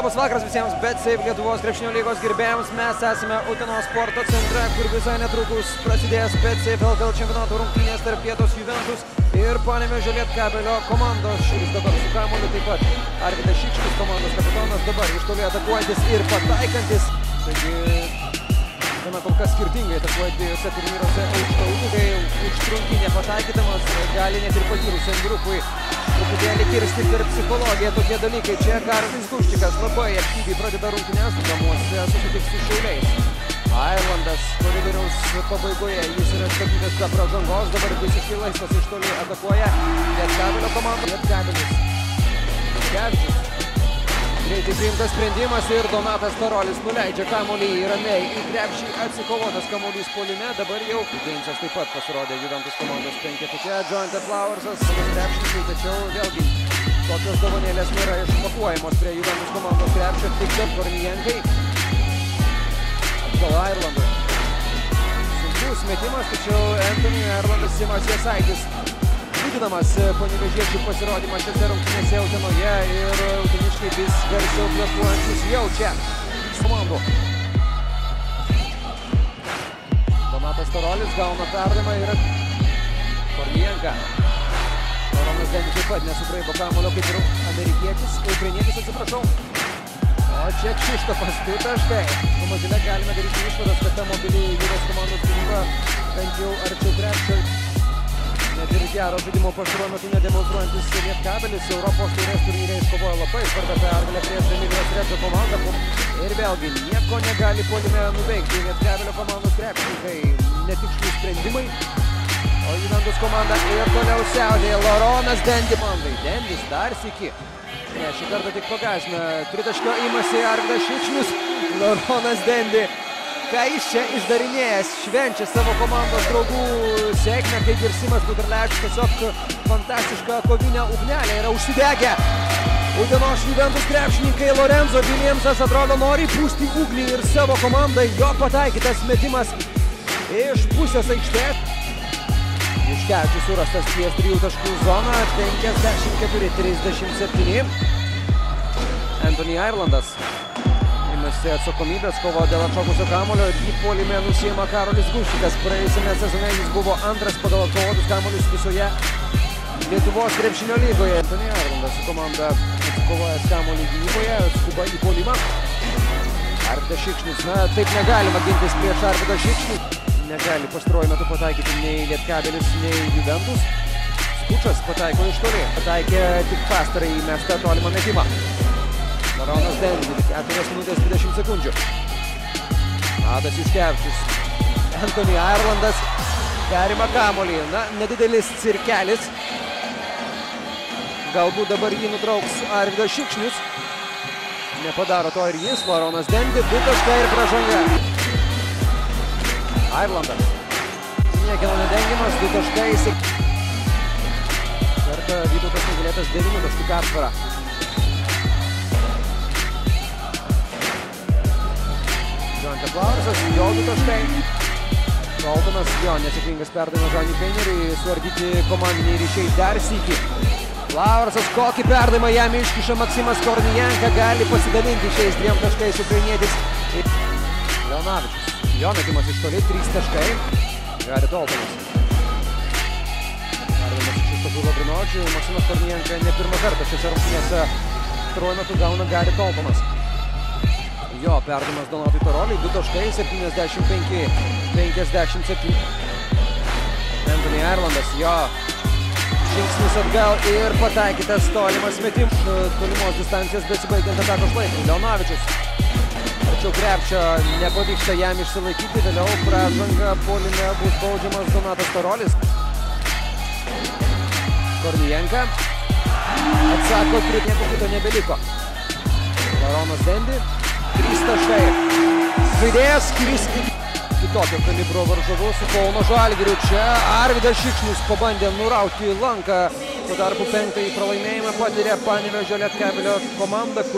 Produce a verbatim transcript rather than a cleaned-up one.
Labas vakaras visiems, bet Save Lietuvos krepšinio lygos gerbėjams. Mes esame Utenos sporto centre, kur visai netrukus prasidės bet Save L K L čempionato rungtynės tarp Vietos Juventus ir Panevėžio Lietkabelio komandos. Šis dabar su kamuoliu, taip pat Arvydas Šikšnius, komandos kapitonas, dabar iš toli atakuojantis ir pataikantis. Taigi, gana kol kas skirtingai atakuoja dviejose turnyruose aukštaūgiai, užtrunki nepataikydamas, gali net ir patyrusiam grupui truputėlį kirsti per psichologiją tokie dalykai. Čia Karolis Guščikas labai aktyviai pradeda rungtynes, namuose susitiks su Šiauliais. Ailandas koridoriaus pabaigoje, jis yra statytas be pražangos, dabar visiškai laisvas iš toli atakuoja Lietkabelio komanda. Lietkabelis, Kevičius. Greitai priimtas sprendimas ir Donatas Tarolis nuleidžia kamuolį ramiai į krepšį, atsikovotas kamuolys puolime. Dabar jau Geinsas taip pat pasirodė Juventus komandos penketuke. Jonathan Flowersas, krepšininkai, tačiau vėlgi tokios dovanėlės nėra išpakuojamos prie Juventus komandos krepšio. Tik dar Kornijenkai. Atgal Ailandui. Sunkus metimas, tačiau Anthony Ailandas Simas Jasaitis. Didinamas panevėžiečių pasirodymas šiose rungtynėse Utenoje ir uteniškai vis garsiau blefuojančius jau čia komandų. Donatas Tarolis gauna perdavimą ir Kornijenka. Laronas Dendis taip pat nesubraibo kamuolio kaip ir amerikietis, ukrainietis atsiprašau. O čia Kšištofas, du taškai. Pamažėle galime daryti išvadas, kad ta mobili vyros komandos gynyba bent jau arčiau krepšio. Net ir gero žaidimo pastaruoju metu nedemonstruojantis Lietkabelis Europos taurės turnyre iškovojo labai svarbią pergalę prieš Emilijos Redžo komandą. Ir vėlgi nieko negali puolime nuveikti Lietkabelio komandos krepšininkai. Netikšlūs sprendimai. O Juventus komanda ir toliau siautėja Laronas Dendi komandai. Dendis dar sykį. Ne, šį kartą tik pagąsdina. Tritaškio imasi Arvydas Šikšnius. Laronas Dendi. Ką jis čia išdarinėjęs, švenčia savo komandos draugų sėkmę, kaip ir Simas Guderlevičius, tiesiog fantastiška kovinė ugnelė yra užsidegę. Utenos Juventus krepšininkai Lorenzo Viljamsas atrodo nori pūsti ugnį ir savo komandai. Jo pataikytas metimas iš pusės aikštės. Juškevičius surastas ties trijų taškų zoną, penkiasdešimt keturi trisdešimt septyni. Anthony Ailandas. Imasi atsakomybės, kovo dėl atšokusio kamuolio ir jį puolime nusiima Karolis Guščikas. Praėjusiame sezone jis buvo antras pagal atkovotus kamuolius visoje Lietuvos krepšinio lygoje. Anthony Ailandas su komanda atsikovojęs kamuolį gynyboje, skuba į puolimą. Arvydas Šikšnius, na taip negalima gintis prieš Arvydą Šikšnį. Negali pastaruoju metu pataikyti nei Lietkabelis, nei Juventus. Skučas pataiko iš toli, pataikė tik pastarąjį mestą tolimą metimą. Laronas Dendi, keturios minutės dvidešimt sekundžių. Adas Juškevičius. Anthony Ailandas perima kamuolį. Na, nedidelis cirkelis. Galbūt dabar jį nutrauks Arvydas Šikšnius. Nepadaro to ir jis. Laronas Dendi, du taškai ir pražanga. Ailandas. Niekieno nedengiamas, du taškai. Kartą Vytautas Negulėtas devynių taškų persvarą. Jonathan Flowersas, jo du taškai. Daltonas, jo nesėkmingas perdavimas Žaniui Peineriui, suardyti komandiniai ryšiai dar sykį. Flowersas kokį perdavimą jam iškiša Maksimas Kornijenka, gali pasidalinti šiais dviem taškais ukrainietis. Leonavičius, jo metimas iš toli, trys taškai. Gari Daltonas. Perdavimas iš Kšištofui Lavrinovičiui, Maksimas Kornijenka ne pirmą kartą šiose rungtynėse pastaruoju metu gauna Gari Daltonas. Jo perdavimas Donatui Taroliui, du taškai, septyniasdešimt penki penkiasdešimt septyni. Anthony Ailandas, jo žingsnis atgal ir pataikytas tolimas metimas. Tolimos distancijos besibaigiant atakos laikui. Leonavičius. Tačiau krepšio nepavyksta jam išsilaikyti, vėliau pražanga puolime bus baudžiamas Donatas Tarolis. Kornijenka. Atsako, prie nieko kito nebeliko. Laronas Dendi. Trys taškai. Žaidėjas skris kitokio kalibro varžovų su Kauno Žalgiriu. Čia Arvydas Šikšnius pabandė nurauti lanką. Tuo tarpu penktąjį pralaimėjimą patiria Panevėžio Lietkabelio komanda.